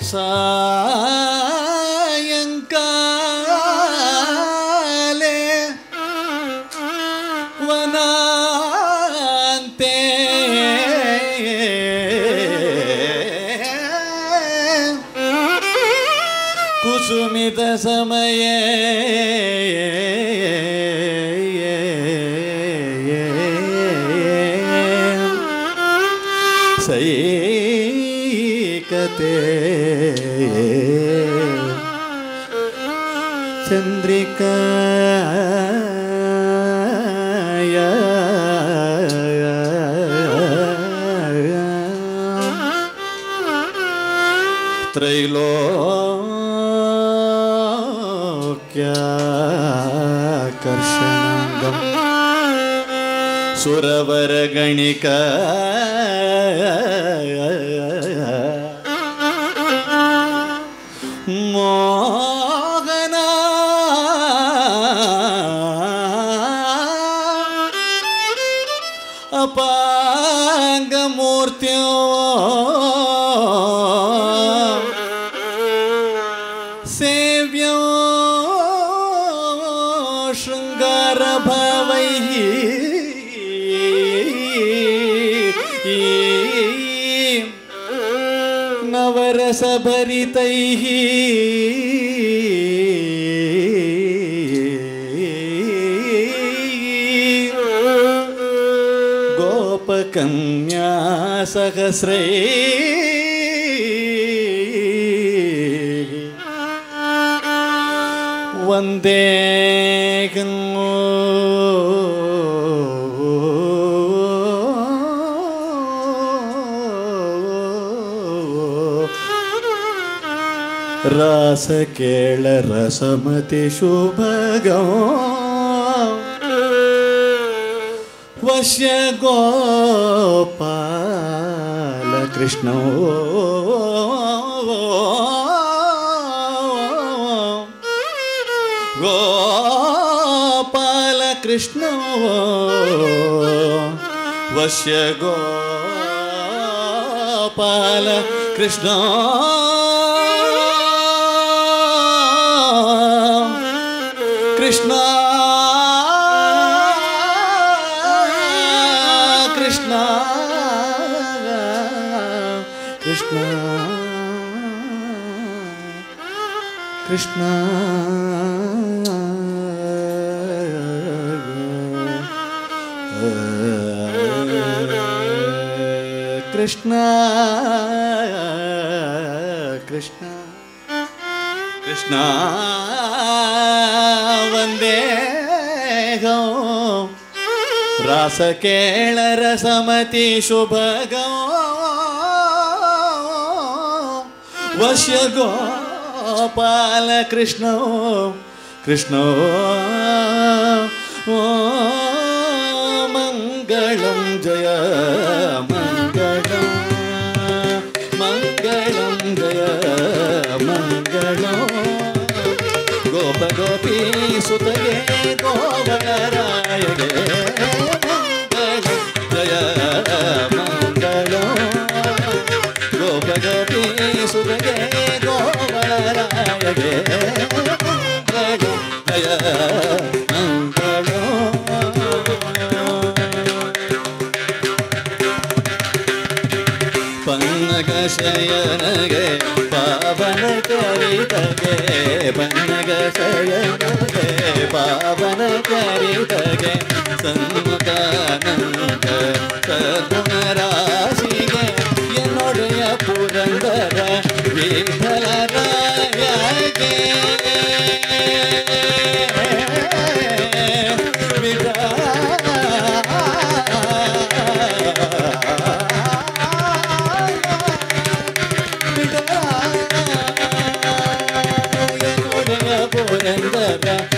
ಸಾಯಂಕಾಲೆ ವನಾಂತೆ ಕುಸುಮಿತ ಸಮಯ ಸೈಕತೆ ಚಂದ್ರಿಕಾ ತ್ರೈಲೋಕ್ಯಾಕರ್ಷಣಾಂಗಂ ಸುರವರಗಣಿಕ ಮೋಹನ ಅಪಾಂಗ ಮೂರ್ತಿಯೋ ಸೇವ್ಯೋ ಶೃಂಗಾರ ಭಾವೈಃ ನವರಸಭರಿತೈಃ ಗೋಪಕನ್ಯಾ ಸಹಸ್ರೈಃ ವಂದೇ ರಾಸ ಕೇಳ ರಸಮತಿ ಶುಭಗೋ ವಶ್ಯ ಗೋಪಾಲ ಕೃಷ್ಣ ಗೋಪಾಲ ಕೃಷ್ಣ ವಶ್ಯ ಗೋಪಾಲ ಕೃಷ್ಣ ಕೃಷ್ಣ ಕೃಷ್ಣ ಕೃಷ್ಣ ಕೃಷ್ಣ ಕೃಷ್ಣ ಕೃಷ್ಣ ಕೃಷ್ಣ ವಂದೇ ಗೋ ರಾಸ ಕೇಳ ರಸಮತಿ ಶುಭಗೋ ವಶ್ಯ ಗೋಪಾಲ ಕೃಷ್ಣ ಕೃಷ್ಣ ಮಂಗಳಂ ಜಯ ಮಂಗಳಂ ಮಂಗಳಂ ಜಯ ಮಂಗಳಂ ಗೋಪ ಗೋಪಿ ಸುತಗೆ ಗೋವಳರಾಯಗೆ ಮಂಗಳಂ ಜಯ ಮಂಗಳಂ ಗೋಪ ಗೋಪಿ ಸುತಗೆ ಗೋವಳರಾಯಗೆ ಮಂಗಳಂ ಜಯ ಮಂಗಳಂ ಪನ್ನಗ ಶಯನಗೆ ಪಾವನ ಕರಿತಗೆ ಪನ್ನಗ ಶಯನಗೆ ಪಾವನ ಕರಿತಗೆ ಸನ್ಮುಖಾನಂದ ಸದ್ಗುಣ ರಾಶಿಗೆ ಎನ್ನೊಡೆಯ ಪುರಂದರ ವಿಠಲರಾಯಗೆ ಪುರಂದರ